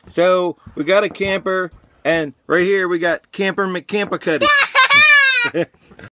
So we got a camper, and right here we got camper McCampicuddy.